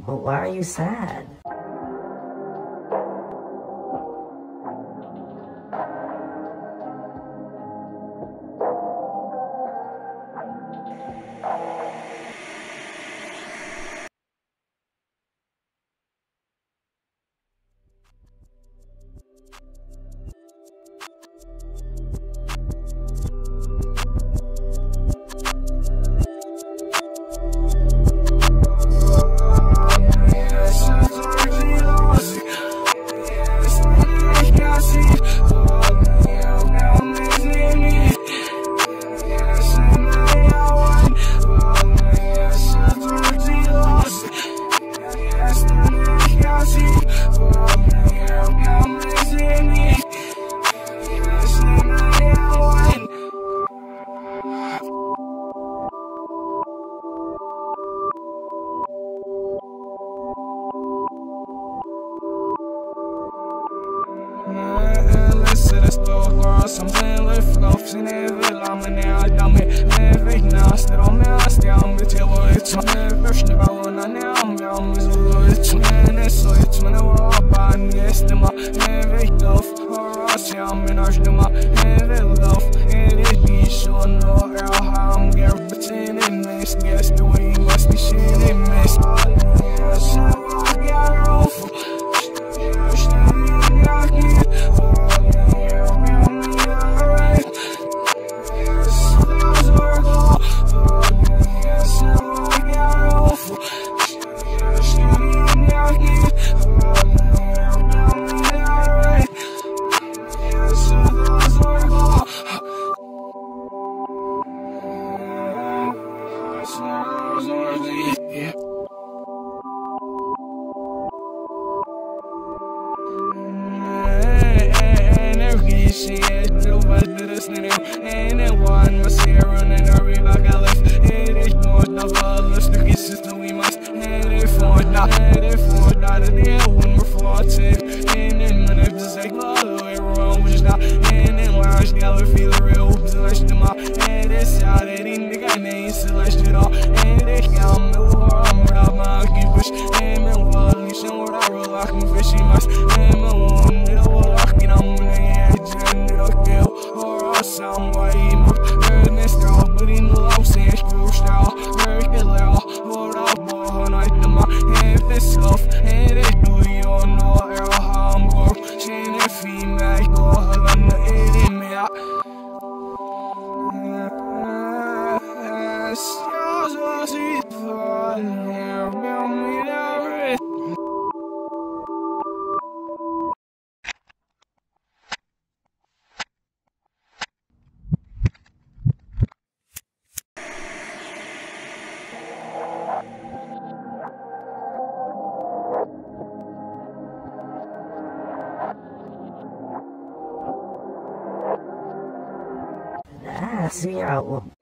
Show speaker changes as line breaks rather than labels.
But why are you sad?
Something left off in every lamb and I damn it. Every nast that I'm asked down with your words. Never snip out when I am with words. And it's so it's when I walk on yes, the ma every love or us, I'm in our stomach. Every love, and it be so no I'm here, but in it, miss. Guess the way you must be shit in miss. Yes, I got off. Yeah. Shit, nobody did us now. And then one must see her running a reback. I left. It is more than a list of kisses that we must. And if for not, and the air when we're 14. And then when it's like, all the way around, which is not. And then lounge, never feel the real selection of my. And it's out, it ain't the guy named Celestial. And it's down the war, I'm without my gibberish. And then while you show what I roll like, I'm fishy must. And my one, little walking, I'm gonna somewhere emot Neste aber in lausens bostad Virkelig vår abba Nøyte meg hefeskaff det du gjør nå han går Kjenner fin meg og venne det med Så sitt for her med min øvrig
See,